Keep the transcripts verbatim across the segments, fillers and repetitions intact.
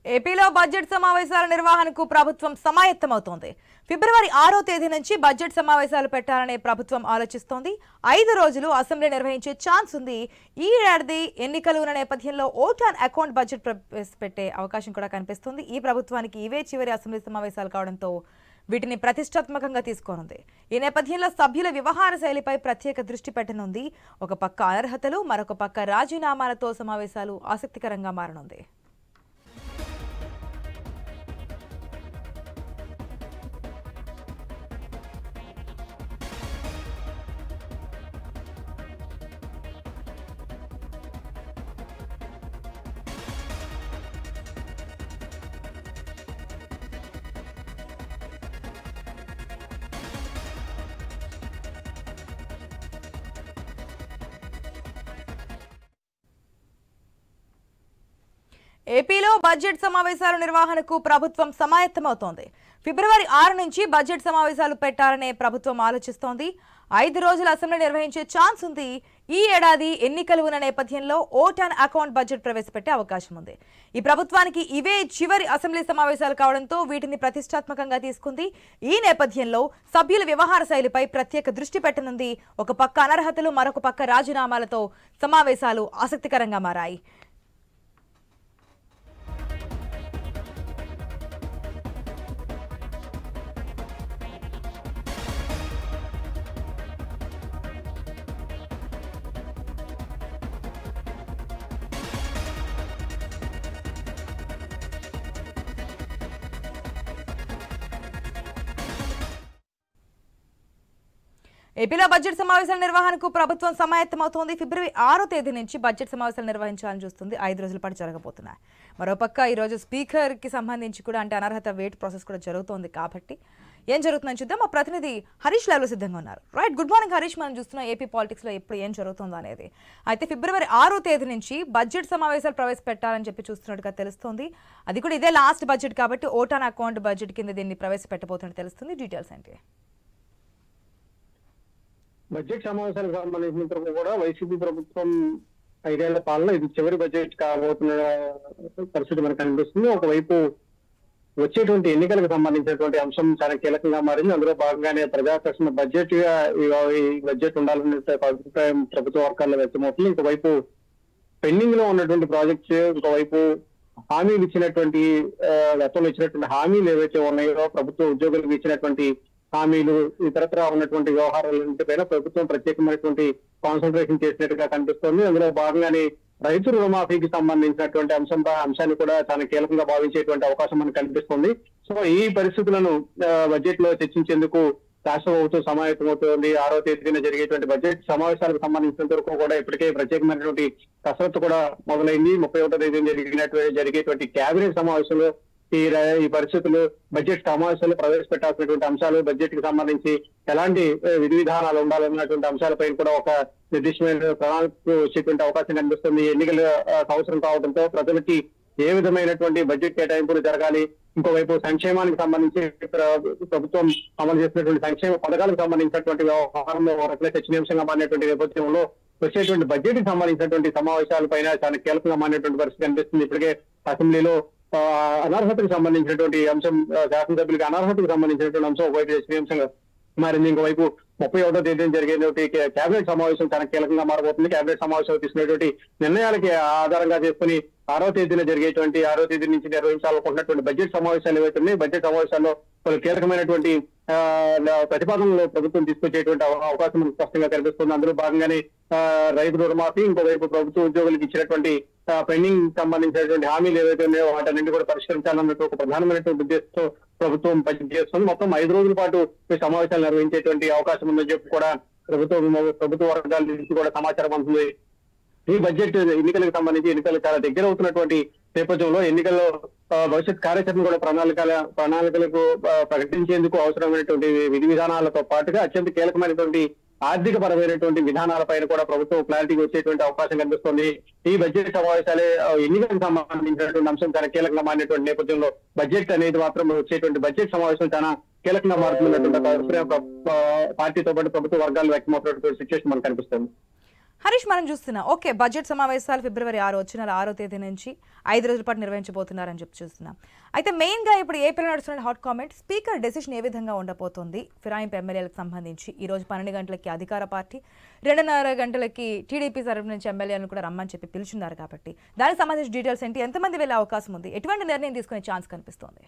ఏపీలో బడ్జెట్ సమావేశాల నిర్వహణకు ప్రభుత్వం సమాయత్తమవుతోంది. ఫిబ్రవరి ఆరో తేదీ నుంచి బడ్జెట్ సమావేశాలు పెట్టాలనే ప్రభుత్వం ఆలోచిస్తోంది. ఐదు రోజులు అసెంబ్లీ నిర్వహించే ఛాన్స్ ఉంది. ఈ ఏడాది ఎన్నికలు ఉన్న నేపథ్యంలో ఓట్ ఆన్ అకౌంట్ బడ్జెట్ పెట్టే అవకాశం కూడా కనిపిస్తుంది. ఈ ప్రభుత్వానికి ఇవే చివరి అసెంబ్లీ సమావేశాలు కావడంతో వీటిని ప్రతిష్టాత్మకంగా తీసుకోనుంది. ఈ నేపథ్యంలో సభ్యుల వ్యవహార శైలిపై ప్రత్యేక దృష్టి పెట్టనుంది. ఒక పక్క అనర్హతలు, మరొక పక్క రాజీనామాలతో సమావేశాలు ఆసక్తికరంగా మారనుంది. ఏపీలో బడ్జెట్ సమావేశాల నిర్వహణకు ప్రభుత్వం సమాయత్తమవుతోంది. ఫిబ్రవరి ఆరు నుంచి బడ్జెట్ సమావేశాలు పెట్టాలనే ప్రభుత్వం ఆలోచిస్తోంది. ఐదు రోజుల అసెంబ్లీ నిర్వహించే ఛాన్స్ ఉంది. ఈ ఏడాది ఎన్నికలు ఉన్న నేపథ్యంలో ఓట్ ఆన్ అకౌంట్ బడ్జెట్ ప్రవేశపెట్టే అవకాశం ఉంది. ఈ ప్రభుత్వానికి ఇవే చివరి అసెంబ్లీ సమావేశాలు కావడంతో వీటిని ప్రతిష్టాత్మకంగా తీసుకుంది. ఈ నేపథ్యంలో సభ్యుల వ్యవహార శైలిపై ప్రత్యేక దృష్టి పెట్టనుంది. ఒక పక్క అనర్హతలు, మరొక పక్క రాజీనామాలతో సమావేశాలు ఆసక్తికరంగా మారాయి. ఏపీలో బడ్జెట్ సమావేశాల నిర్వహణకు ప్రభుత్వం సమాయత్తమవుతోంది. ఫిబ్రవరి ఆరో తేదీ నుంచి బడ్జెట్ సమావేశాలు నిర్వహించాలని చూస్తుంది. ఐదు రోజుల పాటు జరగబోతున్నాయి. మరోపక్క ఈరోజు స్పీకర్కి సంబంధించి కూడా అంటే అనర్హత వెయిట్ ప్రాసెస్ కూడా జరుగుతోంది. కాబట్టి ఏం జరుగుతుందని చూద్దాం. మా ప్రతినిధి హరీష్ లైవ్లో సిద్ధంగా ఉన్నారు. Right, good morning Harish. మనం చూస్తున్నాం ఏపీ పాలిటిక్స్లో ఎప్పుడు ఏం జరుగుతుందో అనేది. అయితే ఫిబ్రవరి ఆరో తేదీ నుంచి బడ్జెట్ సమావేశాలు ప్రవేశపెట్టాలని చెప్పి చూస్తున్నట్టుగా తెలుస్తోంది. అది కూడా ఇదే లాస్ట్ బడ్జెట్ కాబట్టి ఓట్ ఆన్ అకౌంట్ బడ్జెట్ కింద దీన్ని ప్రవేశపెట్టబోతున్నట్టు తెలుస్తుంది. డీటెయిల్స్ ఏంటి? బడ్జెట్ సమావేశాలకు సంబంధించిన కూడా వైసీపీ ప్రభుత్వం ఐదేళ్ల పాలన ఇది చివరి బడ్జెట్ కాబోతున్న పరిస్థితి మనకు కనిపిస్తుంది. ఒకవైపు వచ్చేటువంటి ఎన్నికలకు సంబంధించినటువంటి అంశం చాలా కీలకంగా మారింది. అందులో భాగంగానే ప్రజాకర్షణ బడ్జెట్ గా ఈ బడ్జెట్ ఉండాలనే అభిప్రాయం ప్రభుత్వ వర్గాల్లో వ్యక్తమవుతుంది. ఇంకోవైపు పెండింగ్ లో ఉన్నటువంటి ప్రాజెక్ట్స్, ఇంకోవైపు హామీలు ఇచ్చినటువంటి గతంలో ఇచ్చినటువంటి హామీలు ఏవైతే ఉన్నాయో, ప్రభుత్వ ఉద్యోగులకు ఇచ్చినటువంటి హామీలు, ఇతరత్ర ఉన్నటువంటి వ్యవహారాలన్నింటిపైన ప్రభుత్వం ప్రత్యేకమైనటువంటి కాన్సన్ట్రేషన్ చేసినట్టుగా కనిపిస్తోంది. అందులో భాగంగానే రైతు రుణమాఫీకి సంబంధించినటువంటి అంశం అంశాన్ని కూడా చాలా కీలకంగా భావించేటువంటి అవకాశం మనకు కనిపిస్తుంది. సో ఈ పరిస్థితులను బడ్జెట్ లో చర్చించేందుకు రాష్ట్ర ప్రభుత్వం సమాయత్తమవుతోంది. ఆరో తేదీన జరిగేటువంటి బడ్జెట్ సమావేశాలకు సంబంధించినంత వరకు కూడా ఇప్పటికే ప్రత్యేకమైనటువంటి కసరత్తు కూడా మొదలైంది. ముప్పై ఒకటో తేదీన జరిగినటువంటి జరిగేటువంటి కేబినెట్ సమావేశంలో ఈ ఈ పరిస్థితులు, బడ్జెట్ సమావేశాలు ప్రవేశపెట్టాల్సినటువంటి అంశాలు, బడ్జెట్ కి సంబంధించి ఎలాంటి విధి విధానాలు ఉండాలన్నటువంటి అంశాలపై కూడా ఒక నిర్దిష్టమైన ప్రణాళిక వచ్చేటువంటి అవకాశం కనిపిస్తుంది. ఎన్నికల సంవత్సరం కావడంతో ప్రజలకి ఏ విధమైనటువంటి బడ్జెట్ కేటాయింపులు జరగాలి, ఇంకోవైపు సంక్షేమానికి సంబంధించి ప్రభుత్వం అమలు చేసినటువంటి సంక్షేమ పథకాలకు సంబంధించినటువంటి వ్యవహారంలో ఒక చర్చనీయాంశంగా మారినటువంటి నేపథ్యంలో వచ్చేటువంటి బడ్జెట్ కి సంబంధించినటువంటి సమావేశాలపైన చాలా కీలకంగా మారినటువంటి పరిస్థితి కనిపిస్తుంది. ఇప్పటికే అసెంబ్లీలో అనర్హతకు సంబంధించినటువంటి అంశం, శాసనసభ్యులకి అనర్హతకు సంబంధించినటువంటి అంశం ఒకవైపు చర్చనీయాంశంగా మారింది. ఇంకోవైపు ముప్పై ఒకటో తేదీన జరిగేటువంటి కేబినెట్ సమావేశం చాలా కీలకంగా మారబోతుంది. కేబినెట్ సమావేశం తీసుకునేటువంటి నిర్ణయాలకి ఆధారంగా చేసుకుని ఆరో తేదీన జరిగేటువంటి ఆరో తేదీ నుంచి నిర్వహించాలనుకుంటున్నటువంటి బడ్జెట్ సమావేశాలు ఏవైతే ఉన్నాయి, బడ్జెట్ సమావేశాల్లో పలు కీలకమైనటువంటి ఆ ప్రతిపాదనలు ప్రభుత్వం తీసుకొచ్చేటువంటి అవకాశం మనకు స్పష్టంగా కనిపిస్తుంది. అందులో భాగంగానే రైతు రుణమాఫీ, ఇంకోవైపు ప్రభుత్వ ఉద్యోగులకు ఇచ్చినటువంటి పెండింగ్ సంబంధించినటువంటి హామీలు ఏవైతే ఉన్నాయో వాటన్నింటి కూడా పరిష్కరించాలన్నట్టు ఒక ప్రధానమైనటువంటి ఉద్దేశంతో ప్రభుత్వం పనిచేస్తుంది. మొత్తం ఐదు రోజుల పాటు ఈ సమావేశాలు నిర్వహించేటువంటి అవకాశం ఉందని చెప్పి కూడా ప్రభుత్వం ప్రభుత్వ వర్గాల నుంచి కూడా సమాచారం అందుతుంది. ఈ బడ్జెట్ ఎన్నికలకు సంబంధించి ఎన్నికలు చాలా దగ్గర అవుతున్నటువంటి నేపథ్యంలో ఎన్నికల్లో భవిష్యత్ కార్యాచరణ కూడా ప్రణాళికల ప్రణాళికలకు ప్రకటించేందుకు అవసరమైనటువంటి విధి విధానాలతో పాటుగా అత్యంత కీలకమైనటువంటి ఆర్థిక పరమైనటువంటి విధానాలపైన కూడా ప్రభుత్వం క్లారిటీ వచ్చేటువంటి అవకాశం కనిపిస్తుంది. ఈ బడ్జెట్ సమావేశాలే ఎన్నికలకు సంబంధించినటువంటి అంశం చాలా కీలకంగా మారినటువంటి నేపథ్యంలో బడ్జెట్ అనేది మాత్రం వచ్చేటువంటి బడ్జెట్ సమావేశం చాలా కీలకంగా మారుతున్నటువంటి పార్టీతో పాటు ప్రభుత్వ వర్గాలు వ్యక్తమవుతున్నటువంటి సిచ్యువేషన్ మనకు కనిపిస్తుంది. హరీష్, మనం చూస్తున్నాం ఓకే బడ్జెట్ సమావేశాలు ఫిబ్రవరి ఆరు వచ్చే నెల ఆరో తేదీ నుంచి ఐదు రోజుల పాటు నిర్వహించబోతున్నారని చెప్పి చూస్తున్నాం. అయితే మెయిన్గా ఇప్పుడు ఏపీలో నడుస్తున్న హాట్ కామెంట్ స్పీకర్ డెసిషన్ ఏ విధంగా ఉండబోతోంది ఫిరాయింపు ఎమ్మెల్యేలకు సంబంధించి. ఈ రోజు పన్నెండు గంటలకి అధికార పార్టీ, రెండున్నర గంటలకి టీడీపీ తరఫు నుంచి ఎమ్మెల్యేలను కూడా రమ్మని చెప్పి పిలుచున్నారు కాబట్టి దానికి సంబంధించిన డీటెయిల్స్ ఏంటి, ఎంతమంది వెళ్ళే అవకాశం ఉంది, ఎటువంటి నిర్ణయం తీసుకునే ఛాన్స్ కనిపిస్తోంది?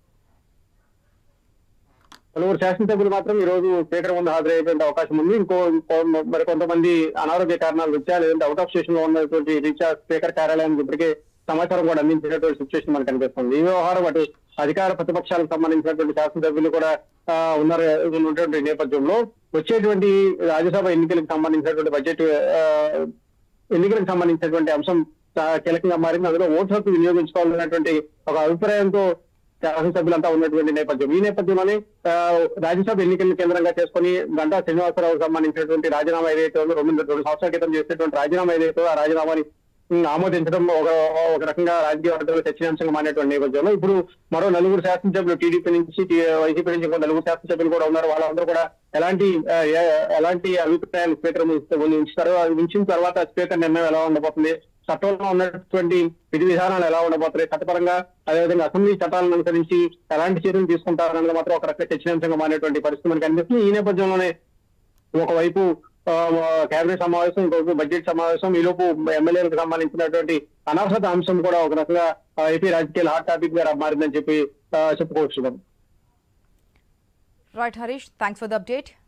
పలువురు శాసనసభ్యులు మాత్రం ఈ రోజు స్పీకర్ ముందు హాజరయ్యే అవకాశం ఉంది. ఇంకో మరి కొంతమంది అనారోగ్య కారణాలు రీత్యా లేదంటే అవుట్ ఆఫ్ స్టేషన్ లో ఉన్నటువంటి రీత్యా స్పీకర్ కార్యాలయానికి ఇప్పటికే సమాచారం కూడా అందించినటువంటి సిచ్యువేషన్ మనకు కనిపిస్తుంది. ఈ వ్యవహారం అటు అధికార ప్రతిపక్షాలకు సంబంధించినటువంటి శాసనసభ్యులు కూడా ఉన్నారు ఉన్నటువంటి నేపథ్యంలో వచ్చేటువంటి రాజ్యసభ ఎన్నికలకు సంబంధించినటువంటి బడ్జెట్ ఎన్నికలకు సంబంధించినటువంటి అంశం కీలకంగా మారింది. అందులో ఓటు హక్కు వినియోగించుకోవాలన్నటువంటి ఒక అభిప్రాయంతో శాసనసభ్యులంతా ఉన్నటువంటి నేపథ్యం. ఈ నేపథ్యంలోనే రాజ్యసభ ఎన్నికలను కేంద్రంగా చేసుకుని గంటా శ్రీనివాసరావుకు సంబంధించినటువంటి రాజీనామా ఏదైతే ఉందో రెండు రెండు సంవత్సరాల క్రితం చేసినటువంటి రాజీనామా ఏదైతే ఆ రాజీనామాని ఆమోదించడం ఒక ఒక రకంగా రాజకీయ వర్గాల్లో చర్చనీయాంశంగా మారినటువంటి నేపథ్యంలో ఇప్పుడు మరో నలుగురు శాసనసభ్యులు టీడీపీ నుంచి వైసీపీ నుంచి ఇంకో నలుగురు శాసనసభ్యులు కూడా ఉన్నారు. వాళ్ళందరూ కూడా ఎలాంటి ఎలాంటి అభిప్రాయాలు స్పీకర్ ఉంచుతారో అది ఉంచిన తర్వాత స్పీకర్ నిర్ణయం ఎలా ఉండబోతుంది, చట్టంలో ఉన్నటువంటి విధి విధానాలు ఎలా ఉండబోతున్నాయి, చట్టపరంగా అదేవిధంగా అసెంబ్లీ చట్టాలను అనుసరించి ఎలాంటి చర్యలు తీసుకుంటారన్నది మాత్రం ఒక రకంగా చర్చనీయాంశంగా మారినటువంటి పరిస్థితి మనకు కనిపిస్తుంది. ఈ నేపథ్యంలోనే ఒకవైపు కేబినెట్ సమావేశం, ఇంకొక బడ్జెట్ సమావేశం, ఈలోపు ఎమ్మెల్యేలకు సంబంధించినటువంటి అనర్హత అంశం కూడా ఒక రకంగా ఏపీ రాజకీయాల హాట్ టాపిక్ గా మారిందని చెప్పి చెప్పుకోవచ్చు. Right Harish, thanks for the update.